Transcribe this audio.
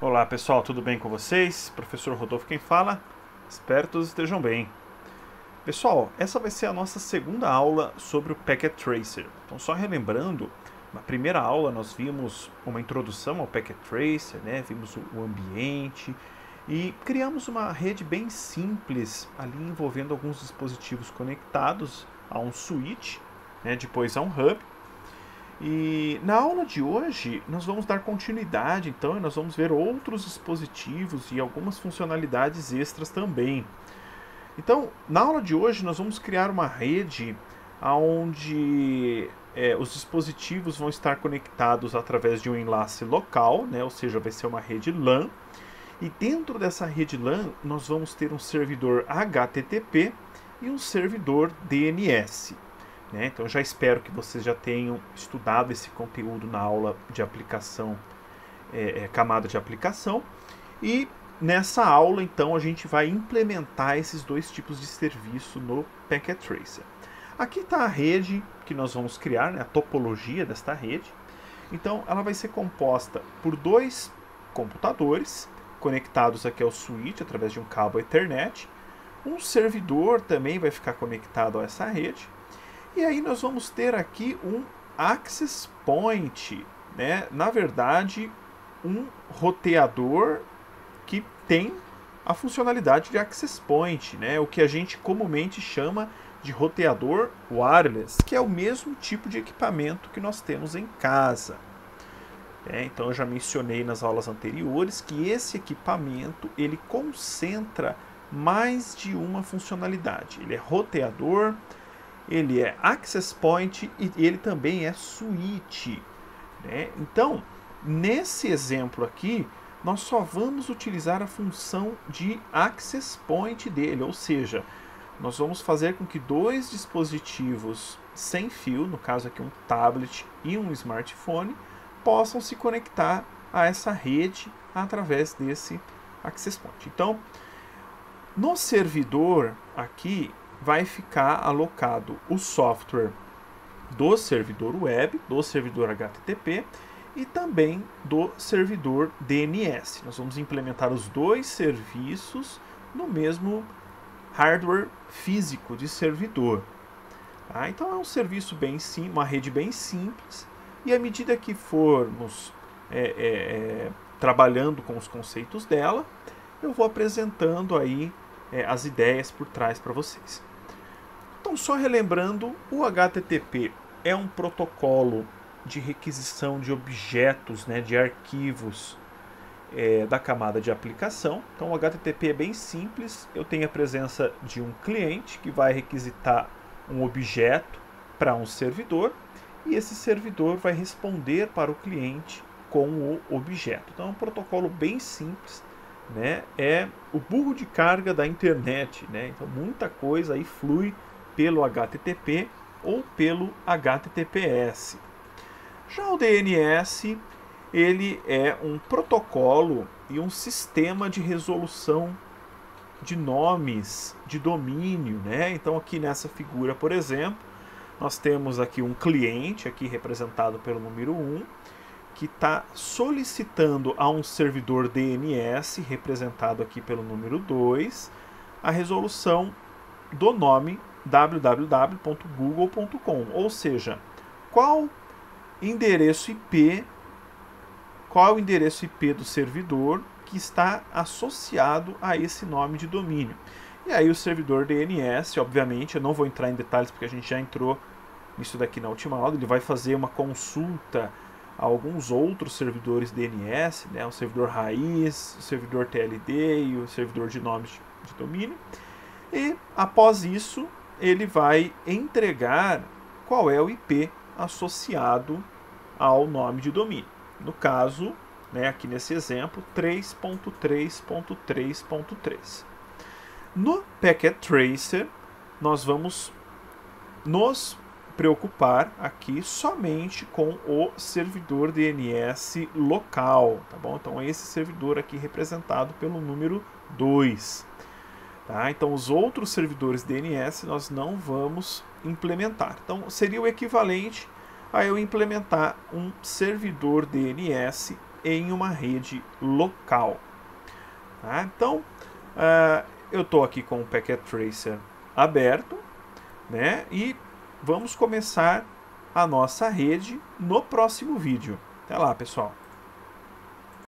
Olá pessoal, tudo bem com vocês? Professor Rodolfo quem fala? Espero que todos estejam bem. Pessoal, essa vai ser a nossa segunda aula sobre o Packet Tracer. Então só relembrando, na primeira aula nós vimos uma introdução ao Packet Tracer, né? Vimos o ambiente e criamos uma rede bem simples ali envolvendo alguns dispositivos conectados a um switch, né? Depois a um hub. E na aula de hoje nós vamos dar continuidade, então, e nós vamos ver outros dispositivos e algumas funcionalidades extras também. Então, na aula de hoje nós vamos criar uma rede onde os dispositivos vão estar conectados através de um enlace local, né? Ou seja, vai ser uma rede LAN. E dentro dessa rede LAN nós vamos ter um servidor HTTP e um servidor DNS. Então, já espero que vocês já tenham estudado esse conteúdo na aula de aplicação, camada de aplicação. E nessa aula, então, a gente vai implementar esses dois tipos de serviço no Packet Tracer. Aqui está a rede que nós vamos criar, né, a topologia desta rede. Então, ela vai ser composta por dois computadores conectados aqui ao switch através de um cabo Ethernet. Um servidor também vai ficar conectado a essa rede. E aí nós vamos ter aqui um access point, né? Na verdade, um roteador que tem a funcionalidade de access point, né? O que a gente comumente chama de roteador wireless, que é o mesmo tipo de equipamento que nós temos em casa. Então eu já mencionei nas aulas anteriores que esse equipamento ele concentra mais de uma funcionalidade. Ele é roteador, ele é access point e ele também é switch. Então, nesse exemplo aqui, nós só vamos utilizar a função de access point dele, ou seja, nós vamos fazer com que dois dispositivos sem fio, no caso aqui um tablet e um smartphone, possam se conectar a essa rede através desse access point. Então, no servidor aqui, vai ficar alocado o software do servidor web, do servidor HTTP e também do servidor DNS. Nós vamos implementar os dois serviços no mesmo hardware físico de servidor. Então é um serviço bem simples, uma rede bem simples, e à medida que formos trabalhando com os conceitos dela, eu vou apresentando aí as ideias por trás para vocês. Então, só relembrando, o HTTP é um protocolo de requisição de objetos, né, de arquivos da camada de aplicação. Então, o HTTP é bem simples. Eu tenho a presença de um cliente que vai requisitar um objeto para um servidor e esse servidor vai responder para o cliente com o objeto. Então, é um protocolo bem simples. É o burro de carga da internet. Então, muita coisa aí flui pelo HTTP ou pelo HTTPS. Já o DNS, ele é um protocolo e um sistema de resolução de nomes de domínio. Então aqui nessa figura, por exemplo, nós temos aqui um cliente, aqui representado pelo número 1, que está solicitando a um servidor DNS, representado aqui pelo número 2, a resolução do nome www.google.com, ou seja, qual é o endereço IP do servidor que está associado a esse nome de domínio. E aí o servidor DNS, obviamente, eu não vou entrar em detalhes porque a gente já entrou nisso daqui na última aula, ele vai fazer uma consulta a alguns outros servidores DNS, o servidor raiz, o servidor TLD e o servidor de nomes de domínio. E após isso, ele vai entregar qual é o IP associado ao nome de domínio. No caso, aqui nesse exemplo, 3.3.3.3. No Packet Tracer, nós vamos nos preocupar aqui somente com o servidor DNS local, tá bom? Então, é esse servidor aqui representado pelo número 2. Então, os outros servidores DNS nós não vamos implementar. Então, seria o equivalente a eu implementar um servidor DNS em uma rede local. Tá? Então, eu estou aqui com o Packet Tracer aberto, né? E vamos começar a nossa rede no próximo vídeo. Até lá, pessoal!